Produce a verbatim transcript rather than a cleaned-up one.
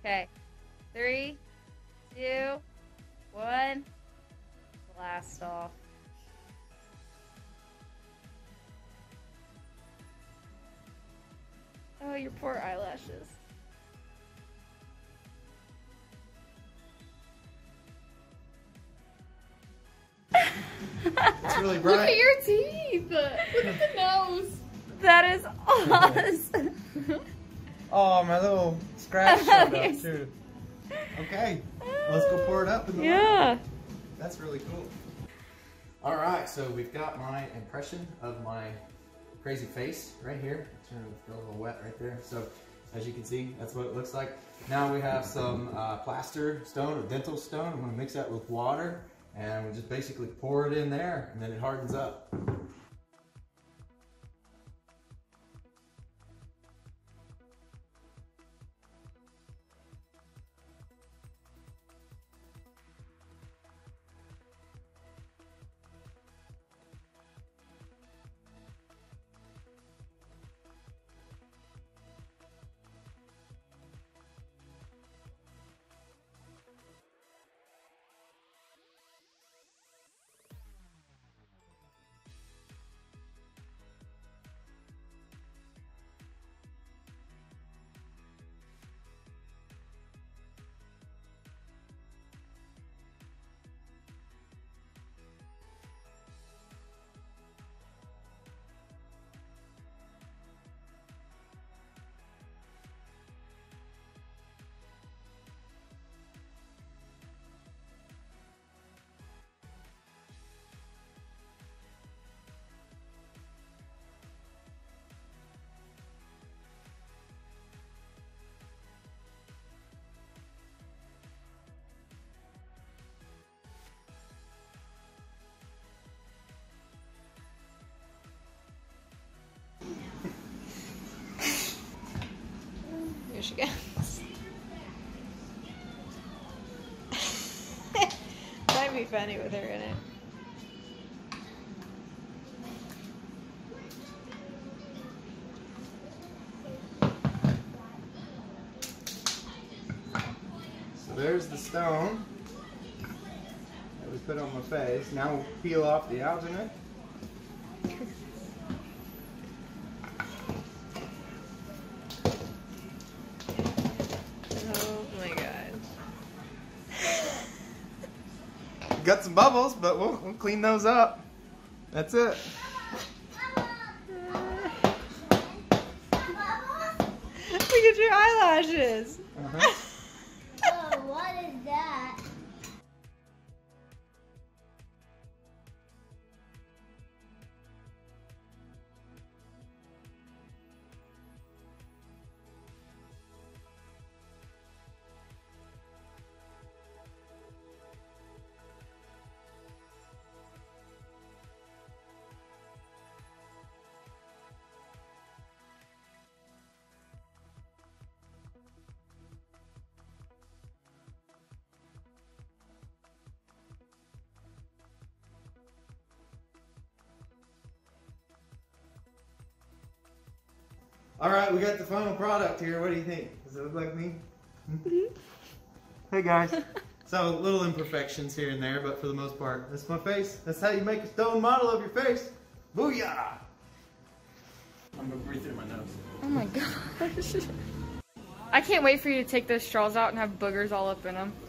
Okay. Three, two, one. Blast off. Oh, your poor eyelashes. It's really bright. Look at your teeth. Look at the nose. That is awesome. Oh, my little scratch showed up too. Okay, let's go pour it up in the Yeah. water. That's really cool. All right, so we've got my impression of my crazy face right here. Turn it a little wet right there. So as you can see, that's what it looks like. Now we have some uh, plaster stone or dental stone. I'm gonna mix that with water and we just basically pour it in there and then it hardens up. Here she goes. Might be funny with her in it. So there's the stone that we put on my face. Now we'll peel off the alginate. Oh my god. Got some bubbles, but we'll, we'll clean those up. That's it. Look at your eyelashes. Uh-huh. Oh, what is that? All right, we got the final product here. What do you think? Does it look like me? Mm-hmm. Hey guys. So little imperfections here and there, but for the most part, that's my face. That's how you make a stone model of your face. Booyah! I'm gonna breathe through my nose. Oh my gosh. I can't wait for you to take those straws out and have boogers all up in them.